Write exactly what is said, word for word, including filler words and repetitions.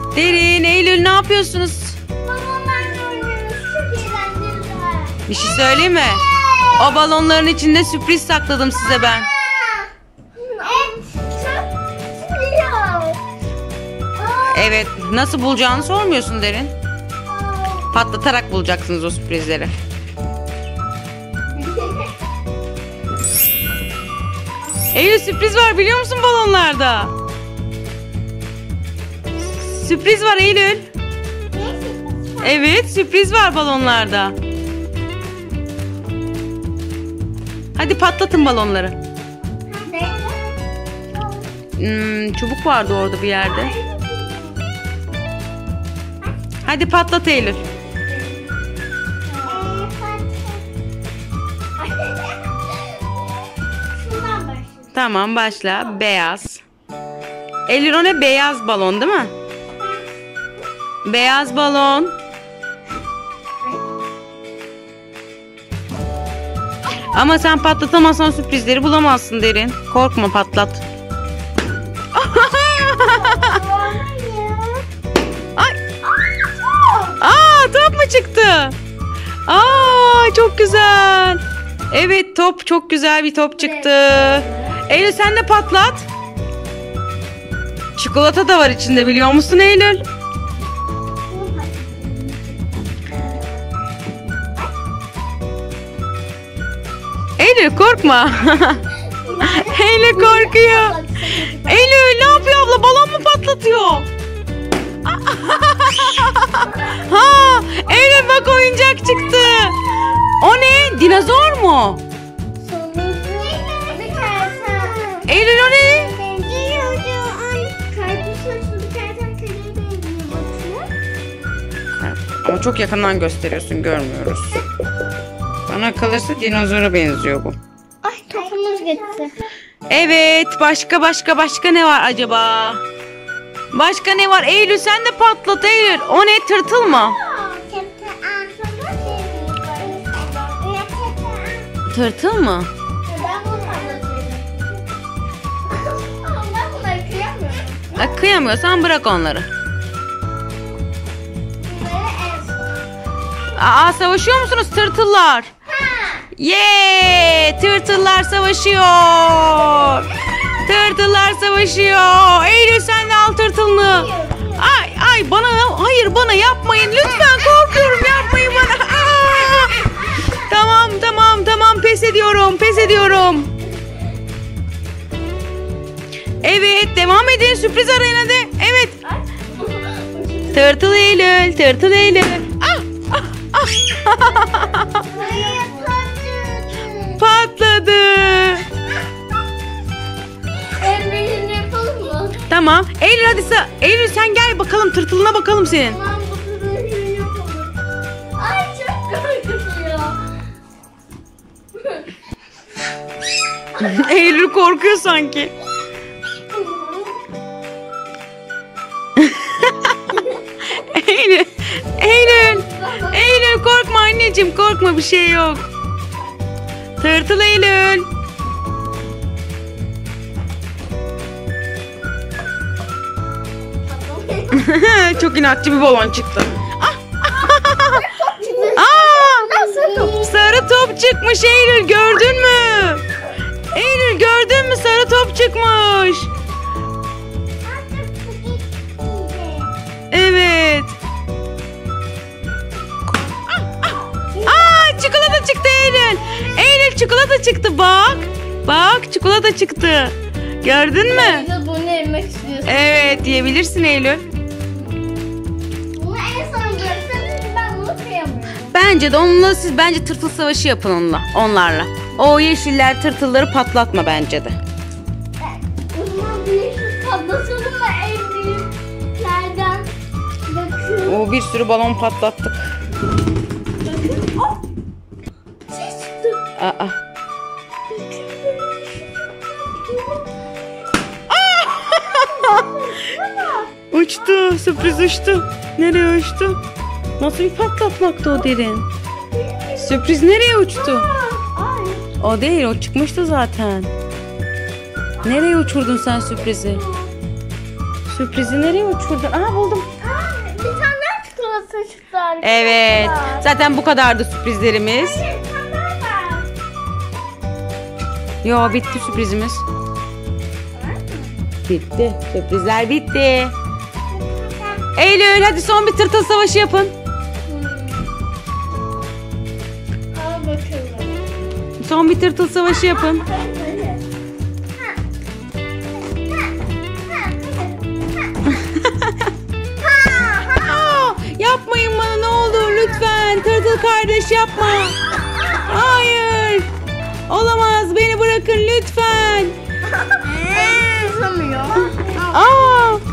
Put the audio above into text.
Derin, Eylül ne yapıyorsunuz? Balonlarla oynuyoruz. Çok eğlenceli. Bir şey söyleyeyim mi? O balonların içinde sürpriz sakladım size ben. Evet. Çok güzel. Evet, nasıl bulacağını sormuyorsun Derin. Patlatarak bulacaksınız o sürprizleri. Eylül sürpriz var biliyor musun balonlarda? Sürpriz var Eylül. Evet, sürpriz var balonlarda. Hadi patlatın balonları. Hmm, çubuk vardı orada bir yerde. Hadi patlat Eylül. Tamam başla. Beyaz. Eylül o ne? Beyaz balon değil mi? Beyaz balon. Ama sen patlatamazsan sürprizleri bulamazsın Derin. Korkma, patlat. Ay. Aa, top mu çıktı? Aa, çok güzel. Evet, top, çok güzel bir top çıktı. Eylül sen de patlat. Çikolata da var içinde biliyor musun Eylül? Eylül korkma. Eylül korkuyor. Eylül ne yapıyor abla? Balon mu patlatıyor? Ha, Eylül bak oyuncak çıktı. O ne? Dinozor mu? Eylül o ne? Ama çok yakından gösteriyorsun, görmüyoruz. Bana kalırsa dinozora benziyor bu. Ay topumuz gitti. Evet, başka başka başka ne var acaba? Başka ne var? Eylül sen de patlat Eylül. O ne, tırtıl mı? Tırtıl mı? Ben bunu patlatıyorum. Ama ben bunları kıyamıyorum. Ha, kıyamıyorsan bırak onları. Bunları en son. Aa, savaşıyor musunuz tırtıllar? Yeee! Tırtıllar savaşıyor. Tırtıllar savaşıyor. Eylül sen de al tırtılını. Ay ay bana, hayır bana yapmayın lütfen, korkuyorum, yapmayın bana. Aa! Tamam tamam tamam, pes ediyorum pes ediyorum. Evet, devam edin, sürpriz arayın hadi. Evet. Tırtıl Eylül, tırtıl Eylül. Ah, ah, ah. Patladı. En birini yapalım mı? Tamam. Eylül hadi sen, Eylül sen gel bakalım, tırtılına bakalım senin. Tamam, bu birini yapalım. Ay çok korkutuyor. Eylül korkuyor sanki. Eylül, Eylül, Eylül korkma anneciğim, korkma, bir şey yok. Tırtıl Eylül. Çok inatçı bir balon çıktı. Ah! Aa! Sarı top çıkmış Eylül, gördün mü? Eylül gördün mü, sarı top çıkmış. Evet. Aa, çikolata çıktı Eylül. Eylül çikolata çıktı bak. Bak çikolata çıktı. Gördün mü? Eylül bunu yemek istiyorsun. Evet, yiyebilirsin Eylül. Bunu en son bıraksanız ben bunu kıyamıyorum. Bence de onunla siz bence tırtıl savaşı yapın onunla, onlarla. O yeşiller tırtılları patlatma bence de. O zaman büyük patlatalım da en büyüklerden. Bakın. O bir sürü balon patlattık. Bakın. Oh. Ses çıktı. Aa. Uçtu, sürpriz uçtu. Nereye uçtu? Nasıl bir patlatmaktı o Derin? Sürpriz nereye uçtu? Ay. O değil, o çıkmıştı zaten. Nereye uçurdun sen sürprizi? Sürprizi nereye uçurdun? Aa, buldum. olsun şu tane. Evet. Zaten bu kadardı sürprizlerimiz. Hayır, tamam var. Yo, bitti sürprizimiz. Bitti. Sürprizler bitti. Eylül, hadi son bir tırtıl savaşı yapın. Al bakalım. Son bir tırtıl savaşı yapın. Aa, yapmayın bana ne olur lütfen. Tırtıl kardeş yapma. Hayır. Olamaz, beni bırakın lütfen. Tutamıyor. Aa,